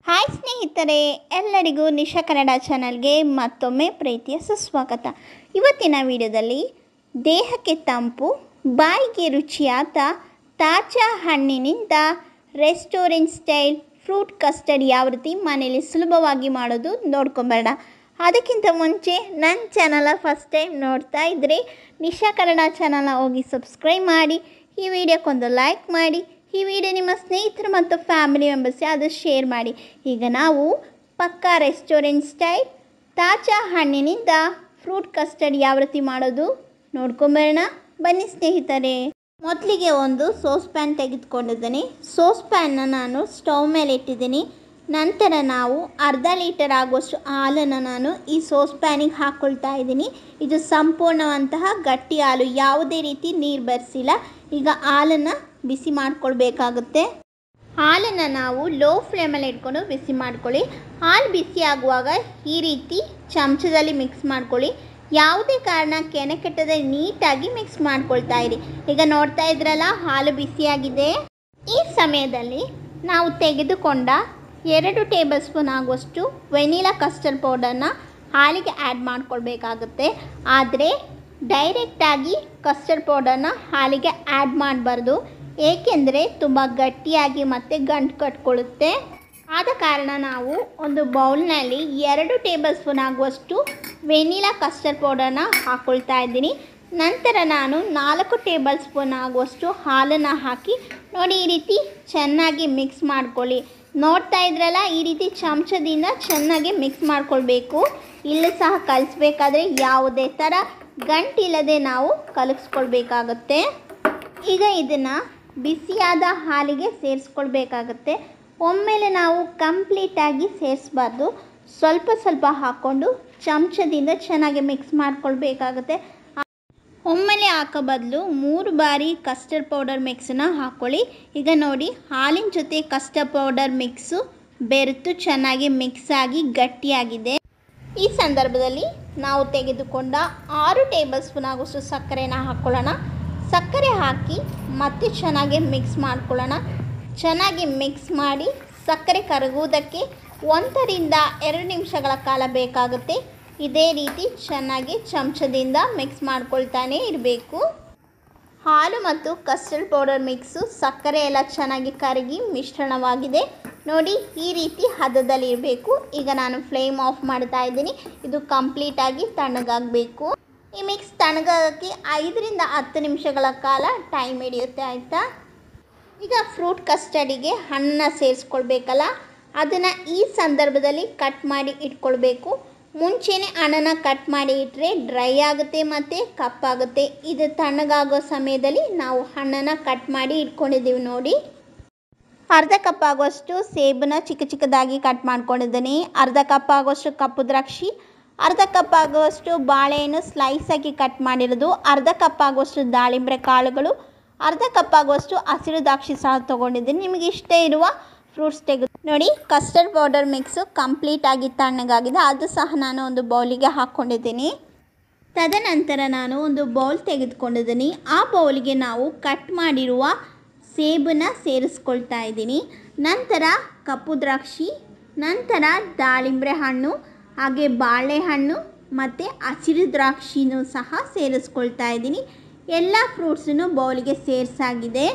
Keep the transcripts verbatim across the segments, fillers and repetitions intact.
Hi ಸ್ನೇಹಿತರೆ, ಎಲ್ಲರಿಗೂ ನಿಶಾ ಕನ್ನಡ ಚಾನಲ್ಗೆ ಮತ್ತೊಮ್ಮೆ ಪ್ರೀತಿಯ ಸುಸ್ವಾಗತ. ಇವತ್ತಿನ ವಿಡಿಯೋದಲ್ಲಿ ದೇಹಕ್ಕೆ ತಂಪು, ಬಾಯಿಗೆ ರುಚಿಯಾದ ತಾಜಾ ಹಣ್ಣಿನಿಂದ ರೆಸ್ಟೋರೆಂಟ್ ಸ್ಟೈಲ್ ಫ್ರೂಟ್ ಕಸ್ಟರ್ಡ್ ಯಾವ ರೀತಿ ಮನೇಲಿ ಸುಲಭವಾಗಿ ಮಾಡೋದು ನೋಡ್ಕೊಂಬರೋಣ. ಅದಕ್ಕಿಂತ ಮುಂಚೆ ನನ್ನ ಚಾನಲ ಫಸ್ಟ್ ಟೈಮ್ ನೋಡ್ತಾ ಇದ್ದರೆ ನಿಶಾ ಕನ್ನಡ ಚಾನಲ್ನ ಹೋಗಿ ಸಬ್ಸ್ಕ್ರೈಬ್ ಮಾಡಿ, ಈ ವಿಡಿಯೋಕ್ಕೊಂದು ಲೈಕ್ ಮಾಡಿ, ಈ ವಿಡಿಯೋ ನಿಮ್ಮ ಸ್ನೇಹಿತರು ಮತ್ತು ಫ್ಯಾಮಿಲಿ ಮೆಂಬರ್ಸ್ಗೆ ಅದು ಶೇರ್ ಮಾಡಿ. ಈಗ ನಾವು ಪಕ್ಕಾ ರೆಸ್ಟೋರೆಂಟ್ ಸ್ಟೈಲ್ ತಾಜಾ ಹಣ್ಣಿನಿಂದ ಫ್ರೂಟ್ ಕಸ್ಟರ್ಡ್ ಯಾವ ರೀತಿ ಮಾಡೋದು ನೋಡ್ಕೊಂಬರೋಣ. ಬನ್ನಿ ಸ್ನೇಹಿತರೆ. ಮೊದಲಿಗೆ ಒಂದು ಸೋಸ್ ಪ್ಯಾನ್ ತೆಗೆದುಕೊಂಡಿದ್ದೀನಿ. ಸೋಸ್ ಪ್ಯಾನ್ನ ನಾನು ಸ್ಟವ್ ಮೇಲೆ ಇಟ್ಟಿದ್ದೀನಿ. ನಂತರ ನಾವು ಅರ್ಧ ಲೀಟರ್ ಆಗುವಷ್ಟು ಹಾಲನ್ನು ನಾನು ಈ ಸೋಸ್ ಪ್ಯಾನಿಗೆ ಹಾಕ್ಕೊಳ್ತಾ ಇದ್ದೀನಿ. ಇದು ಸಂಪೂರ್ಣವಂತಹ ಗಟ್ಟಿ ಹಾಲು, ಯಾವುದೇ ರೀತಿ ನೀರು ಬೆರೆಸಿಲ್ಲ. ಈಗ ಹಾಲನ್ನು ಬಿಸಿ ಮಾಡ್ಕೊಳ್ಬೇಕಾಗುತ್ತೆ. ಹಾಲನ್ನು ನಾವು ಲೋ ಫ್ಲೇಮಲ್ಲಿ ಇಟ್ಕೊಂಡು ಬಿಸಿ ಮಾಡ್ಕೊಳ್ಳಿ. ಹಾಲು ಬಿಸಿ ಆಗುವಾಗ ಈ ರೀತಿ ಚಮಚದಲ್ಲಿ ಮಿಕ್ಸ್ ಮಾಡ್ಕೊಳ್ಳಿ. ಯಾವುದೇ ಕಾರಣ ಕೆನೆ ಕೆಟ್ಟದೆ ನೀಟಾಗಿ ಮಿಕ್ಸ್ ಮಾಡ್ಕೊಳ್ತಾ ಇರಿ. ಈಗ ನೋಡ್ತಾ ಇದ್ರಲ್ಲ, ಹಾಲು ಬಿಸಿಯಾಗಿದೆ. ಈ ಸಮಯದಲ್ಲಿ ನಾವು ತೆಗೆದುಕೊಂಡ ಎರಡು ಟೇಬಲ್ ಸ್ಪೂನ್ ಆಗುವಷ್ಟು ವೆನಿಲಾ ಕಸ್ಟರ್ಡ್ ಪೌಡರ್ನ ಹಾಲಿಗೆ ಆ್ಯಡ್ ಮಾಡ್ಕೊಳ್ಬೇಕಾಗುತ್ತೆ. ಆದರೆ ಡೈರೆಕ್ಟಾಗಿ ಕಸ್ಟರ್ಡ್ ಪೌಡರ್ನ ಹಾಲಿಗೆ ಆ್ಯಡ್ ಮಾಡಬಾರ್ದು, ಏಕೆಂದರೆ ತುಂಬ ಗಟ್ಟಿಯಾಗಿ ಮತ್ತು ಗಂಟು ಕಟ್ಕೊಳ್ಳುತ್ತೆ. ಆದ ಕಾರಣ ನಾವು ಒಂದು ಬೌಲ್ನಲ್ಲಿ ಎರಡು ಟೇಬಲ್ ಸ್ಪೂನ್ ಆಗುವಷ್ಟು ವೆನಿಲಾ ಕಸ್ಟರ್ಡ್ ಪೌಡರ್ನ ಹಾಕ್ಕೊಳ್ತಾ ಇದ್ದೀನಿ. ನಂತರ ನಾನು ನಾಲ್ಕು ಟೇಬಲ್ ಸ್ಪೂನ್ ಆಗುವಷ್ಟು ಹಾಲನ್ನು ಹಾಕಿ ನೋಡಿ ಈ ರೀತಿ ಚೆನ್ನಾಗಿ ಮಿಕ್ಸ್ ಮಾಡ್ಕೊಳ್ಳಿ. ನೋಡ್ತಾ ಇದ್ರಲ್ಲ, ಈ ರೀತಿ ಚಮಚದಿಂದ ಚೆನ್ನಾಗಿ ಮಿಕ್ಸ್ ಮಾಡ್ಕೊಳ್ಬೇಕು. ಇಲ್ಲಿ ಸಹ ಕಲಿಸ್ಬೇಕಾದ್ರೆ ಯಾವುದೇ ಥರ ಗಂಟಿಲ್ಲದೆ ನಾವು ಕಲಗಿಸ್ಕೊಳ್ಬೇಕಾಗತ್ತೆ. ಈಗ ಇದನ್ನು ಬಿಸಿಯಾದ ಹಾಲಿಗೆ ಸೇರಿಸ್ಕೊಳ್ಬೇಕಾಗತ್ತೆ. ಒಮ್ಮೆಲೆ ನಾವು ಕಂಪ್ಲೀಟಾಗಿ ಸೇರಿಸಬಾರ್ದು, ಸ್ವಲ್ಪ ಸ್ವಲ್ಪ ಹಾಕ್ಕೊಂಡು ಚಮಚದಿಂದ ಚೆನ್ನಾಗಿ ಮಿಕ್ಸ್ ಮಾಡ್ಕೊಳ್ಬೇಕಾಗತ್ತೆ. ಒಮ್ಮೆಲೆ ಹಾಕೋ ಬದಲು ಮೂರು ಬಾರಿ ಕಸ್ಟರ್ಡ್ ಪೌಡರ್ ಮಿಕ್ಸನ್ನ ಹಾಕ್ಕೊಳ್ಳಿ. ಈಗ ನೋಡಿ, ಹಾಲಿನ ಜೊತೆ ಕಸ್ಟರ್ಡ್ ಪೌಡರ್ ಮಿಕ್ಸು ಬೆರೆತು ಚೆನ್ನಾಗಿ ಮಿಕ್ಸ್ ಆಗಿ ಗಟ್ಟಿಯಾಗಿದೆ. ಈ ಸಂದರ್ಭದಲ್ಲಿ ನಾವು ತೆಗೆದುಕೊಂಡ ಆರು ಟೇಬಲ್ ಸ್ಪೂನ್ ಆಗುವಷ್ಟು ಸಕ್ಕರೆನ ಹಾಕ್ಕೊಳ್ಳೋಣ. ಸಕ್ಕರೆ ಹಾಕಿ ಮತ್ತೆ ಚೆನ್ನಾಗಿ ಮಿಕ್ಸ್ ಮಾಡ್ಕೊಳ್ಳೋಣ. ಚೆನ್ನಾಗಿ ಮಿಕ್ಸ್ ಮಾಡಿ ಸಕ್ಕರೆ ಕರಗುವುದಕ್ಕೆ ಒಂದರಿಂದ ಎರಡು ನಿಮಿಷಗಳ ಕಾಲ ಬೇಕಾಗುತ್ತೆ. ಇದೇ ರೀತಿ ಚೆನ್ನಾಗಿ ಚಮಚದಿಂದ ಮಿಕ್ಸ್ ಮಾಡ್ಕೊಳ್ತಾನೆ ಇರಬೇಕು. ಹಾಲು ಮತ್ತು ಕಸ್ಟರ್ಡ್ ಪೌಡರ್ ಮಿಕ್ಸು ಸಕ್ಕರೆ ಎಲ್ಲ ಚೆನ್ನಾಗಿ ಕರಗಿ ಮಿಶ್ರಣವಾಗಿದೆ. ನೋಡಿ, ಈ ರೀತಿ ಹದದಲ್ಲಿ ಇರಬೇಕು. ಈಗ ನಾನು ಫ್ಲೇಮ್ ಆಫ್ ಮಾಡ್ತಾ ಇದ್ದೀನಿ. ಇದು ಕಂಪ್ಲೀಟಾಗಿ ತಣ್ಣಗಾಗಬೇಕು. ಈ ಮಿಕ್ಸ್ ತಣ್ಣಗಾಗೋಕ್ಕೆ ಐದರಿಂದ ಹತ್ತು ನಿಮಿಷಗಳ ಕಾಲ ಟೈಮ್ ಹಿಡಿಯುತ್ತೆ, ಆಯಿತಾ. ಈಗ ಫ್ರೂಟ್ ಕಸ್ಟರ್ಡಿಗೆ ಹಣ್ಣನ್ನು ಸೇರಿಸ್ಕೊಳ್ಬೇಕಲ್ಲ, ಅದನ್ನು ಈ ಸಂದರ್ಭದಲ್ಲಿ ಕಟ್ ಮಾಡಿ ಇಟ್ಕೊಳ್ಬೇಕು. ಮುಂಚೆನೇ ಹಣ್ಣನ್ನು ಕಟ್ ಮಾಡಿ ಇಟ್ಟರೆ ಡ್ರೈ ಆಗುತ್ತೆ ಮತ್ತು ಕಪ್ಪಾಗುತ್ತೆ. ಇದು ತಣ್ಣಗಾಗೋ ಸಮಯದಲ್ಲಿ ನಾವು ಹಣ್ಣನ್ನು ಕಟ್ ಮಾಡಿ ಇಟ್ಕೊಂಡಿದ್ದೀವಿ. ನೋಡಿ, ಅರ್ಧ ಕಪ್ ಆಗುವಷ್ಟು ಸೇಬನ್ನ ಚಿಕ್ಕ ಚಿಕ್ಕದಾಗಿ ಕಟ್ ಮಾಡ್ಕೊಂಡಿದ್ದೀನಿ. ಅರ್ಧ ಕಪ್ ಆಗುವಷ್ಟು ಕಪ್ಪು ದ್ರಾಕ್ಷಿ, ಅರ್ಧ ಕಪ್ ಆಗುವಷ್ಟು ಬಾಳೆಹಣ್ಣು ಸ್ಲೈಸಾಗಿ ಕಟ್ ಮಾಡಿರೋದು, ಅರ್ಧ ಕಪ್ ಆಗುವಷ್ಟು ದಾಳಿಂಬೆ ಕಾಳುಗಳು, ಅರ್ಧ ಕಪ್ ಆಗುವಷ್ಟು ಹಸಿರು ದ್ರಾಕ್ಷಿ ಸಹ ತೊಗೊಂಡಿದ್ದೀನಿ. ನಿಮಗೆ ಇಷ್ಟ ಇರುವ ಫ್ರೂಟ್ಸ್ ತೆಗೆದು ನೋಡಿ. ಕಸ್ಟರ್ಡ್ ಪೌಡರ್ ಮಿಕ್ಸು ಕಂಪ್ಲೀಟಾಗಿ ತಣ್ಣಗಾಗಿದೆ. ಅದು ಸಹ ನಾನು ಒಂದು ಬೌಲಿಗೆ ಹಾಕ್ಕೊಂಡಿದ್ದೀನಿ. ತದನಂತರ ನಾನು ಒಂದು ಬೌಲ್ ತೆಗೆದುಕೊಂಡಿದ್ದೀನಿ. ಆ ಬೌಲಿಗೆ ನಾವು ಕಟ್ ಮಾಡಿರುವ ಸೇಬನ್ನು ಸೇರಿಸ್ಕೊಳ್ತಾ ಇದ್ದೀನಿ. ನಂತರ ಕಪ್ಪು ದ್ರಾಕ್ಷಿ, ನಂತರ ದಾಳಿಂಬೆ ಹಣ್ಣು, ಹಾಗೆ ಬಾಳೆಹಣ್ಣು ಮತ್ತು ಹಸಿರು ದ್ರಾಕ್ಷಿನೂ ಸಹ ಸೇರಿಸ್ಕೊಳ್ತಾ ಇದ್ದೀನಿ. ಎಲ್ಲ ಫ್ರೂಟ್ಸನ್ನು ಬೌಲಿಗೆ ಸೇರಿಸಾಗಿದೆ.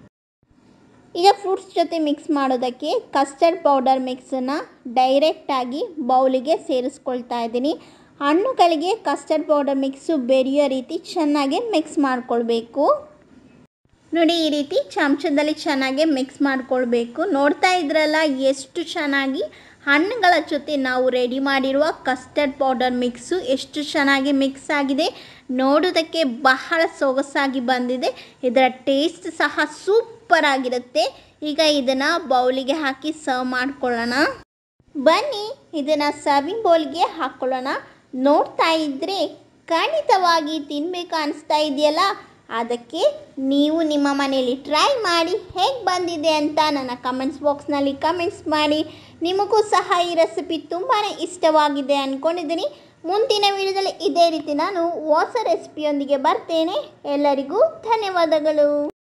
ಈಗ ಫ್ರೂಟ್ಸ್ ಜೊತೆ ಮಿಕ್ಸ್ ಮಾಡೋದಕ್ಕೆ ಕಸ್ಟರ್ಡ್ ಪೌಡರ್ ಮಿಕ್ಸನ್ನು ಡೈರೆಕ್ಟಾಗಿ ಬೌಲಿಗೆ ಸೇರಿಸ್ಕೊಳ್ತಾ ಇದ್ದೀನಿ. ಹಣ್ಣುಗಳಿಗೆ ಕಸ್ಟರ್ಡ್ ಪೌಡರ್ ಮಿಕ್ಸು ಬೆರೆಯೋ ರೀತಿ ಚೆನ್ನಾಗಿ ಮಿಕ್ಸ್ ಮಾಡಿಕೊಳ್ಬೇಕು. ನೋಡಿ, ಈ ರೀತಿ ಚಮಚದಲ್ಲಿ ಚೆನ್ನಾಗಿ ಮಿಕ್ಸ್ ಮಾಡಿಕೊಳ್ಬೇಕು. ನೋಡ್ತಾ ಇದ್ರಲ್ಲ, ಎಷ್ಟು ಚೆನ್ನಾಗಿ ಹಣ್ಣುಗಳ ಜೊತೆ ನಾವು ರೆಡಿ ಮಾಡಿರುವ ಕಸ್ಟರ್ಡ್ ಪೌಡರ್ ಮಿಕ್ಸು ಎಷ್ಟು ಚೆನ್ನಾಗಿ ಮಿಕ್ಸ್ ಆಗಿದೆ. ನೋಡೋದಕ್ಕೆ ಬಹಳ ಸೊಗಸಾಗಿ ಬಂದಿದೆ. ಇದರ ಟೇಸ್ಟ್ ಸಹ ಸೂಪರ್ ಆಗಿರುತ್ತೆ. ಈಗ ಇದನ್ನು ಬೌಲಿಗೆ ಹಾಕಿ ಸರ್ವ್ ಮಾಡ್ಕೊಳ್ಳೋಣ. ಬನ್ನಿ, ಇದನ್ನು ಸರ್ವಿಂಗ್ ಬೌಲ್ಗೆ ಹಾಕ್ಕೊಳ್ಳೋಣ. ನೋಡ್ತಾ ಇದ್ದರೆ ಖಂಡಿತವಾಗಿ ತಿನ್ನಬೇಕು ಅನಿಸ್ತಾ ಇದೆಯಲ್ಲ. ಅದಕ್ಕೆ ನೀವು ನಿಮ್ಮ ಮನೆಯಲ್ಲಿ ಟ್ರೈ ಮಾಡಿ ಹೇಗೆ ಬಂದಿದೆ ಅಂತ ನನ್ನ ಕಮೆಂಟ್ಸ್ ಬಾಕ್ಸ್ನಲ್ಲಿ ಕಮೆಂಟ್ಸ್ ಮಾಡಿ. ನಿಮಗೂ ಸಹ ಈ ರೆಸಿಪಿ ತುಂಬಾ ಇಷ್ಟವಾಗಿದೆ ಅಂದ್ಕೊಂಡಿದ್ದೀನಿ. ಮುಂದಿನ ವಿಡಿಯೋದಲ್ಲಿ ಇದೇ ರೀತಿ ನಾನು ಹೊಸ ರೆಸಿಪಿಯೊಂದಿಗೆ ಬರ್ತೇನೆ. ಎಲ್ಲರಿಗೂ ಧನ್ಯವಾದಗಳು.